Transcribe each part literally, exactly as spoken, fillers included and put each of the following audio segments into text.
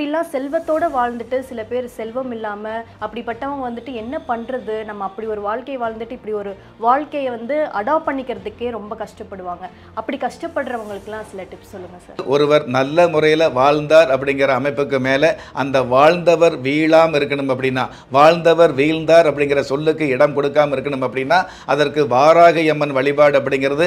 இப்படிலாம் செல்வத்தோட வாழ்ந்துட்டு சில பேர் செல்வம் இல்லாம அப்படிப்பட்டவங்க வந்துட்டு என்ன பண்றது, நம்ம அப்படி ஒரு வாழ்க்கை வாழ்ந்துட்டு இப்படி ஒரு வாழ்க்கையை வந்து அடாப்ட் பண்ணிக்கிறதுக்கே ரொம்ப கஷ்டப்படுவாங்க. அப்படி கஷ்டப்படுறவங்களுக்குலாம் சில டிப்ஸ் சொல்லுங்க சார். ஒருவர் நல்ல முறையில் வாழ்ந்தார் அப்படிங்கிற அமைப்புக்கு மேலே அந்த வாழ்ந்தவர் வீழாமல் இருக்கணும் அப்படின்னா, வாழ்ந்தவர் வீழ்ந்தார் அப்படிங்கிற சொல்லுக்கு இடம் கொடுக்காம இருக்கணும் அப்படின்னா அதற்கு வாராகி அம்மன் வழிபாடு அப்படிங்கிறது.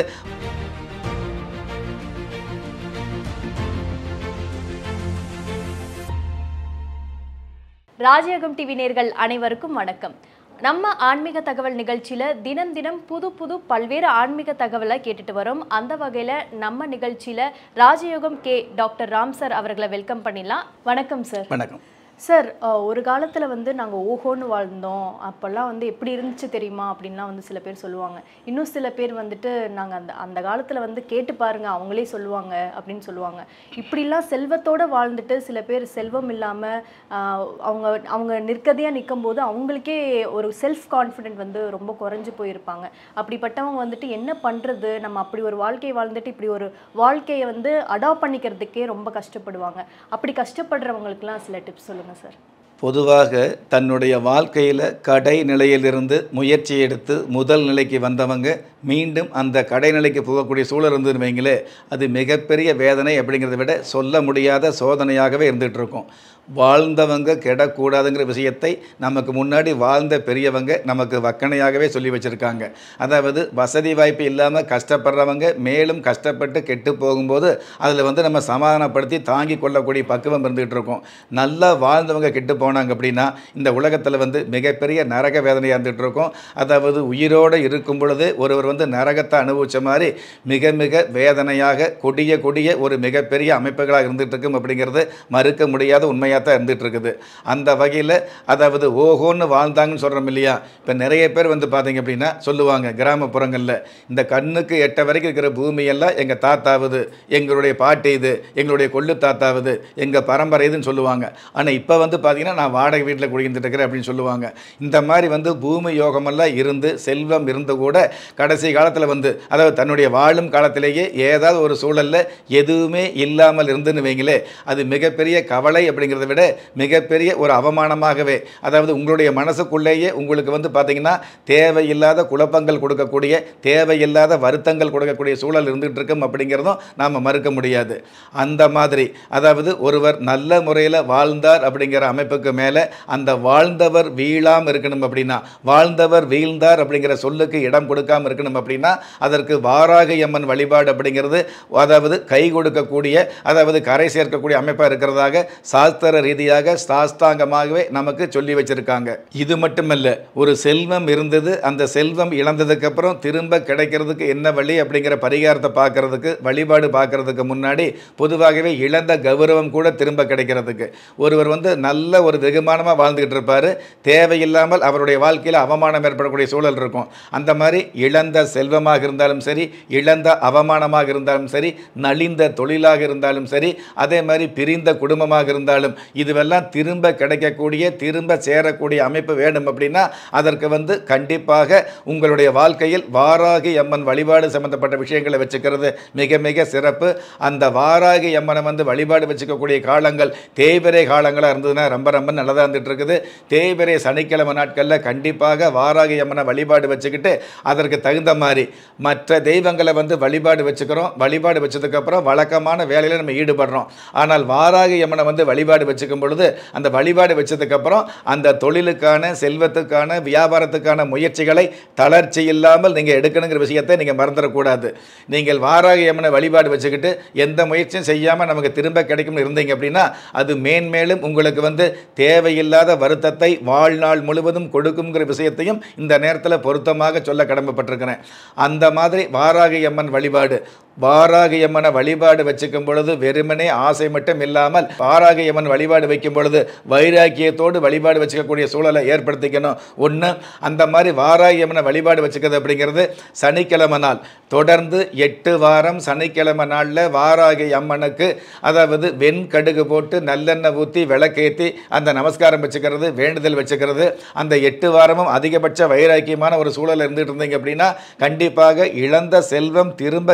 ராஜயோகம் டிவி நேயர்கள் அனைவருக்கும் வணக்கம். நம்ம ஆன்மீக தகவல் நிகழ்ச்சியில தினம் தினம் புது புது பல்வேறு ஆன்மீக தகவலை கேட்டுட்டு வரோம். அந்த வகையில நம்ம நிகழ்ச்சியில ராஜயோகம் கே டாக்டர் ராம் சார் அவர்களை வெல்கம் பண்ணிடலாம். வணக்கம் சார். வணக்கம் சார். ஒரு காலத்தில் வந்து நாங்கள் ஓஹோன்னு வாழ்ந்தோம், அப்போல்லாம் வந்து எப்படி இருந்துச்சு தெரியுமா அப்படின்லாம் வந்து சில பேர் சொல்லுவாங்க. இன்னும் சில பேர் வந்துட்டு நாங்கள் அந்த அந்த காலத்தில் வந்து கேட்டு பாருங்க அவங்களே சொல்லுவாங்க அப்படின்னு சொல்லுவாங்க. இப்படிலாம் செல்வத்தோடு வாழ்ந்துட்டு சில பேர் செல்வம் இல்லாமல் அவங்க அவங்க நிற்கதையாக நிற்கும் போது அவங்களுக்கே ஒரு செல்ஃப் கான்ஃபிடென்ட் வந்து ரொம்ப குறைஞ்சி போயிருப்பாங்க. அப்படிப்பட்டவங்க வந்துட்டு என்ன பண்ணுறது, நம்ம அப்படி ஒரு வாழ்க்கை வாழ்ந்துட்டு இப்படி ஒரு வாழ்க்கையை வந்து அடாப்ட் பண்ணிக்கிறதுக்கே ரொம்ப கஷ்டப்படுவாங்க. அப்படி கஷ்டப்படுறவங்களுக்குலாம் சில டிப்ஸ் சொல்லுங்கள் சார். பொதுவாக தன்னுடைய வாழ்க்கையில் கடை நிலையிலிருந்து முயற்சி எடுத்து முதல் நிலைக்கு வந்தவங்க மீண்டும் அந்த கடைநிலைக்கு போகக்கூடிய சூழல் இருந்துன்னு வைங்களே, அது மிகப்பெரிய வேதனை அப்படிங்கிறத விட சொல்ல முடியாத சோதனையாகவே இருந்துகிட்டு இருக்கும். வாழ்ந்தவங்க கெடக்கூடாதுங்கிற விஷயத்தை நமக்கு முன்னாடி வாழ்ந்த பெரியவங்க நமக்கு வக்கணையாகவே சொல்லி வச்சுருக்காங்க. அதாவது வசதி வாய்ப்பு இல்லாமல் கஷ்டப்படுறவங்க மேலும் கஷ்டப்பட்டு கெட்டு போகும்போது அதில் வந்து நம்ம சமாதானப்படுத்தி தாங்கி கொள்ளக்கூடிய பக்குவம் இருந்துகிட்டு இருக்கோம். நல்லா வாழ்ந்தவங்க கெட்டு போனாங்க அப்படின்னா இந்த உலகத்தில் வந்து மிகப்பெரிய நரக வேதனையாக இருந்துகிட்டு இருக்கோம். அதாவது உயிரோடு இருக்கும் பொழுது ஒருவர் வந்து நரகத்தை அனுபவித்த மாதிரி மிக மிக வேதனையாக கொடிய கொடிய ஒரு மிகப்பெரிய அமைப்புகளாக இருந்துகிட்டு இருக்கும் அப்படிங்கிறது மறுக்க முடியாத உண்மையாக தான் இருந்துட்டு இருக்குது. அந்த வகையில் அதாவது ஓஹோன்னு வாழ்ந்தாங்கன்னு சொல்கிறோம் இல்லையா. இப்போ நிறைய பேர் வந்து பார்த்தீங்க அப்படின்னா சொல்லுவாங்க கிராமப்புறங்களில் இந்த கண்ணுக்கு எட்ட வரைக்கும் இருக்கிற பூமியெல்லாம் எங்கள் தாத்தாவுது, எங்களுடைய பாட்டி இது, எங்களுடைய கொள்ளு தாத்தாவுது, எங்கள் பரம்பரை இதுன்னு சொல்லுவாங்க. ஆனால் இப்போ வந்து பார்த்தீங்கன்னா நான் வாடகை வீட்டில் குடியிருந்துட்டு இருக்கிறேன் அப்படின்னு சொல்லுவாங்க. இந்த மாதிரி வந்து பூமி யோகமெல்லாம் இருந்து செல்வம் இருந்து கூட கடைசி காலத்தில் வந்து அதாவது தன்னுடைய வாழும் காலத்திலேயே ஏதாவது ஒரு சூழலில் எதுவுமே இல்லாமல் இருந்துன்னு வைங்களே, அது மிகப்பெரிய கவலை அப்படிங்கிறத விட மிகப்பெரிய ஒரு அவமானமாகவே, அதாவது உங்களுடைய மனசுக்குள்ளேயே உங்களுக்கு வந்து பார்த்தீங்கன்னா தேவையில்லாத குழப்பங்கள் கொடுக்கக்கூடிய தேவையில்லாத வருத்தங்கள் கொடுக்கக்கூடிய சூழல் இருந்துகிட்டு இருக்கும் அப்படிங்கிறதும் நாம் மறுக்க முடியாது. அந்த மாதிரி அதாவது ஒருவர் நல்ல முறையில் வாழ்ந்தார் அப்படிங்கிற அமைப்புக்கு மேலே அந்த வாழ்ந்தவர் வீழாமல் இருக்கணும் அப்படின்னா, வாழ்ந்தவர் வீழ்ந்தார் அப்படிங்கிற சொல்லுக்கு இடம் கொடுக்காமல் இருக்கணும் அப்படின்னா அதற்கு வாராகி அம்மன் வழிபாடு அப்படிங்கிறது அதாவது கை கொடுக்கக்கூடிய அதாவது கரை சேர்க்கக்கூடிய அமைப்பாக இருக்கிறதாக சாஸ்திர ரீதியாக சாஸ்தாங்கமாகவே நமக்கு சொல்லி வச்சிருக்காங்க. இது மட்டுமல்ல, ஒரு செல்வம் இருந்தது, அந்த செல்வம் இழந்ததுக்கு அப்புறம் திரும்ப கிடைக்கிறதுக்கு என்ன வழி அப்படிங்கிற பரிகாரத்தை பார்க்கறதுக்கு வழிபாடு பார்க்கறதுக்கு முன்னாடி பொதுவாகவே இழந்த கௌரவம் கூட திரும்ப கிடைக்கிறதுக்கு ஒருவர் வந்து நல்ல ஒரு வெகுமானமாக வாழ்ந்துகிட்டு இருப்பார், தேவையில்லாமல் அவருடைய வாழ்க்கையில் அவமானம் ஏற்படக்கூடிய சூழல் இருக்கும். அந்த மாதிரி இழந்த செல்வமாக இருந்தாலும் சரி, இழந்த அவமானமாக இருந்தாலும் சரி, நலிந்த தொழிலாக இருந்தாலும் சரி, அதே மாதிரி பிரிந்த குடும்பமாக இருந்தாலும் இதுவெல்லாம் திரும்ப கிடைக்கக்கூடிய திரும்ப சேரக்கூடிய அமைப்பு வேணும் அப்படின்னா அதற்கு வந்து கண்டிப்பாக உங்களுடைய வாழ்க்கையில் வாராகி அம்மன் வழிபாடு சம்பந்தப்பட்ட விஷயங்களை வச்சுக்கிறது மிக மிக சிறப்பு. அந்த வாராகி அம்மனை வந்து வழிபாடு வச்சுக்கக்கூடிய காலங்கள் தேய்பிறை காலங்களாக இருந்ததுன்னா ரொம்ப ரொம்ப நல்லதாக இருந்துட்டு இருக்குது. தேய்பிறை சனிக்கிழமை நாட்களில் கண்டிப்பாக வாராகி அம்மனை வழிபாடு வச்சுக்கிட்டு அதற்கு தகுந்த மாதிரி மற்ற தெய்வங்களை வந்து வழிபாடு வச்சுக்கிறோம். வழிபாடு வச்சதுக்கப்புறம் வழக்கமான வேலையில் நம்ம ஈடுபடுறோம். ஆனால் வாராகி அம்மனை வந்து வழிபாடு வச்சுக்கும் பொழுது அந்த வழிபாடு வச்சதுக்கப்புறம் அந்த தொழிலுக்கான செல்வத்துக்கான வியாபாரத்துக்கான முயற்சிகளை தளர்ச்சி இல்லாமல் நீங்கள் எடுக்கணுங்கிற விஷயத்தை நீங்கள் மறந்துடக்கூடாது. நீங்கள் வாராகி அம்மனை வழிபாடு வச்சுக்கிட்டு எந்த முயற்சியும் செய்யாமல் நமக்கு திரும்ப கிடைக்கும்னு இருந்தீங்க அப்படின்னா அது மேன்மேலும் உங்களுக்கு வந்து தேவையில்லாத வருத்தத்தை வாழ்நாள் முழுவதும் கொடுக்குங்கிற விஷயத்தையும் இந்த நேரத்தில் பொருத்தமாக சொல்ல கடமைப்பட்டிருக்கிறேன். அந்த மாதிரி வாராகி அம்மன் வழிபாடு வாராகி அம்மனை வழிபாடு வச்சுக்கும் பொழுது வெறுமனே ஆசை மட்டும் இல்லாமல் வாராகி அம்மன் வழிபாடு வைக்கும் பொழுது வைராக்கியத்தோடு வழிபாடு வச்சுக்கக்கூடிய சூழலை ஏற்படுத்திக்கணும். ஒன்று அந்த மாதிரி வாராகி அம்மனை வழிபாடு வச்சுக்கிறது அப்படிங்கிறது சனிக்கிழமை நாள் தொடர்ந்து எட்டு வாரம் சனிக்கிழமை நாளில் வாராகி அம்மனுக்கு அதாவது வெண்கடுகு போட்டு நல்லெண்ணெய் ஊற்றி விளக்கேற்றி அந்த நமஸ்காரம் வச்சுக்கிறது வேண்டுதல் வச்சுக்கிறது. அந்த எட்டு வாரமும் அதிகபட்ச வைராக்கியமான ஒரு சூழல் இருந்துகிட்டு இருந்தீங்க அப்படின்னா கண்டிப்பாக இழந்த செல்வம் திரும்ப கிடைக்குது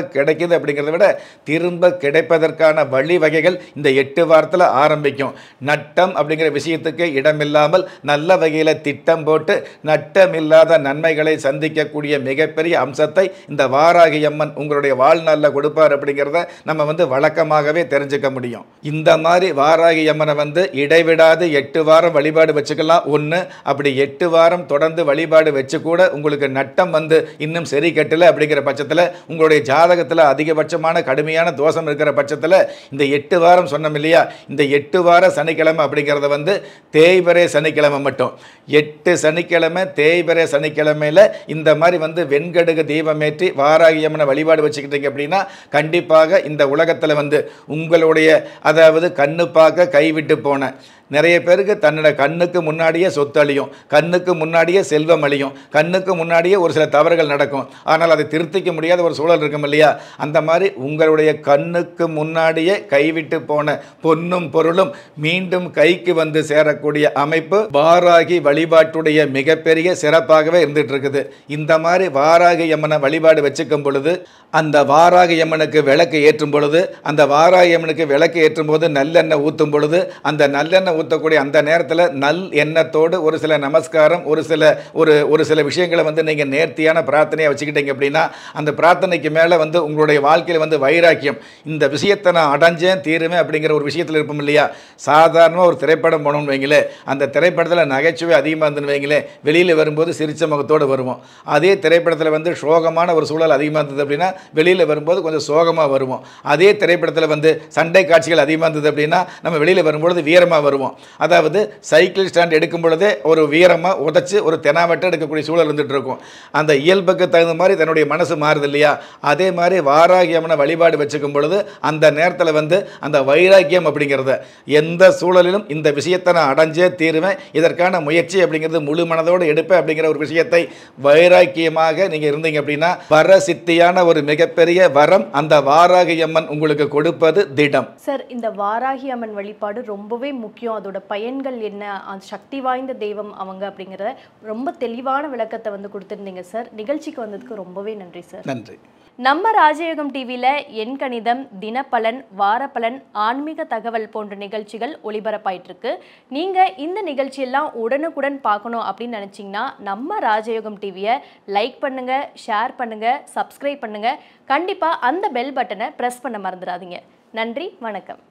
கிடைக்குது அப்படிங்கிறத விட திரும்ப கிடைப்பதற்கான வழிவகைகள் இந்த எட்டு வாரத்தில் ஆரம்பிக்கும். நட்டம் அப்படிங்கிற விஷயத்துக்கு இடமில்லாமல் நல்ல வகையில் திட்டம் போட்டு நட்டமில்லாத நன்மைகளை சந்திக்கக்கூடிய மிகப்பெரிய அம்சத்தை இந்த வாராகி அம்மன் உங்களுடைய வாழ்நாளில் கொடுப்பார் அப்படிங்கிறத நம்ம வந்து வழக்கமாகவே தெரிஞ்சுக்க முடியும். இந்த மாதிரி வாராகி அம்மனை வந்து இடைவிடாது எட்டு வாரம் வழிபாடு வச்சுக்கலாம் ஒன்று. அப்படி எட்டு வாரம் தொடர்ந்து வழிபாடு வச்சு கூட உங்களுக்கு நட்டம் வந்து இன்னும் சரி கட்டலை அப்படிங்கிற பட்சத்தில், உங்களுடைய ஜாதகத்தில் அதிகபட்சமான கடுமையான தோஷம் இருக்கிற பட்சத்தில் இந்த எட்டு வாரம் சொன்னோம் இல்லையா, இந்த எட்டு வார சனிக்கிழமை அப்படிங்கிறத வந்து தேய்பிறை சனிக்கிழமை மட்டும் எட்டு சனிக்கிழமை தேய்பிறை சனிக்கிழமையில் இந்த மாதிரி வந்து வெண்கடுகு தீபமேற்றி வாராகி அம்மனை வழிபாடு வச்சுக்கிட்டீங்க அப்படின்னா கண்டிப்பாக இந்த உலகத்தில் வந்து உங்களுடைய அதாவது கண்ணு பார்க்க கைவிட்டு போன நிறைய பேருக்கு தன்னோட கண்ணுக்கு முன்னாடியே சொத்து அழியும், கண்ணுக்கு முன்னாடியே செல்வம் அழியும், கண்ணுக்கு முன்னாடியே ஒரு சில தவறுகள் நடக்கும். ஆனால் அதை திருத்திக்க முடியாத ஒரு சூழல் இருக்கும் இல்லையா, அந்த மாதிரி உங்களுடைய கண்ணுக்கு முன்னாடியே கைவிட்டு போன பொன்னும் பொருளும் மீண்டும் கைக்கு வந்து சேரக்கூடிய அமைப்பு வாராகி வழிபாட்டுடைய மிகப்பெரிய சிறப்பாகவே இருந்துட்டு இருக்குது. இந்த மாதிரி வாராகி அம்மனை வழிபாடு வச்சுக்கும் பொழுது, அந்த வாராகி அம்மனுக்கு விளக்கு ஏற்றும் பொழுது, அந்த வாராகி அம்மனுக்கு விளக்கு ஏற்றும் போது நல்லெண்ணெய் ஊற்றும் பொழுது, அந்த நல்லெண்ணெய் ஊற்றக்கூடிய அந்த நேரத்தில் நல் எண்ணத்தோடு ஒரு சில நமஸ்காரம், ஒரு சில ஒரு ஒரு சில விஷயங்களை வந்து நீங்கள் நேர்த்தியான பிரார்த்தனையாக வச்சுக்கிட்டீங்க அப்படின்னா அந்த பிரார்த்தனைக்கு மேலே வந்து உங்களுடைய வாழ்க்கையில் வந்து வைராக்கியம், இந்த விஷயத்தை நான் அடைஞ்சேன் தீருவேன் அப்படிங்கிற ஒரு விஷயத்தில் இருப்போம் இல்லையா. சாதாரணமாக ஒரு திரைப்படம் போனோம்னு வைங்களே, அந்த திரைப்படத்தில் நகைச்சுவை அதிகமாக இருந்துன்னு வைங்களே, வெளியில் வரும்போது சிரிச்ச முகத்தோடு வருவோம். அதே திரைப்படத்தில் வந்து சோகமான ஒரு சூழல் அதிகமாக இருந்தது அப்படின்னா வெளியில் வரும்போது கொஞ்சம் சோகமாக வருவோம். அதே திரைப்படத்தில் வந்து சண்டை காட்சிகள் அதிகமாக இருந்தது அப்படின்னா நம்ம வெளியில் வரும்பொழுது வீரமாக வருவோம். அதாவது சைக்கிள் ஸ்டாண்ட் எடுக்கும் பொழுதே ஒரு வீரமாக உதச்சி ஒரு தெனாவட்டை எடுக்கக்கூடிய சூழல் இருந்துட்டு இருக்கும். அந்த இயல்புக்கு தகுந்த மாதிரி தன்னுடைய மனசு மாறுது இல்லையா. அதே மாதிரி வாராகி அம்மனை வழிபாடு வச்சுக்கும் பொழுது அந்த நேரத்தில் வந்து அந்த வைராக்கியம் அப்படிங்கிறத எந்த சூழலிலும் இந்த விஷயத்தை நான் அடைஞ்சே தீருவேன், இதற்கான முயற்சி அப்படிங்கிறது முழு மனதோடு எடுப்பேன் அப்படிங்கிற ஒரு விஷயத்தை வைராக்கியமாக நீங்கள் இருந்தீங்க அப்படின்னா வர சித்தியான ஒரு மிகப்பெரிய வரம் அந்த வாராகி அம்மன் உங்களுக்கு கொடுப்பது திடம். சார், இந்த வாராகி அம்மன் வழிபாடு ரொம்பவே முக்கியம், அதோட பயன்கள் என்ன, அந்த சக்தி வாய்ந்த தெய்வம் அவங்க அப்படிங்கிறத ரொம்ப தெளிவான விளக்கத்தை வந்து கொடுத்துருந்தீங்க சார். நிகழ்ச்சிக்கு வந்ததுக்கு ரொம்பவே நன்றி சார். நன்றி. நம்ம ராஜயோகம் டிவியில் எண் கணிதம், தினப்பலன், வாரப்பலன், ஆன்மீக தகவல் போன்ற நிகழ்ச்சிகள் ஒளிபரப்பாயிட்டிருக்கு. நீங்கள் இந்த நிகழ்ச்சியெல்லாம் உடனுக்குடன் பார்க்கணும் அப்படின்னு நினச்சிங்கன்னா நம்ம ராஜயோகம் டிவியை லைக் பண்ணுங்கள், ஷேர் பண்ணுங்கள், சப்ஸ்கிரைப் பண்ணுங்கள். கண்டிப்பாக அந்த பெல் பட்டனை ப்ரெஸ் பண்ண மறந்துடாதீங்க. நன்றி, வணக்கம்.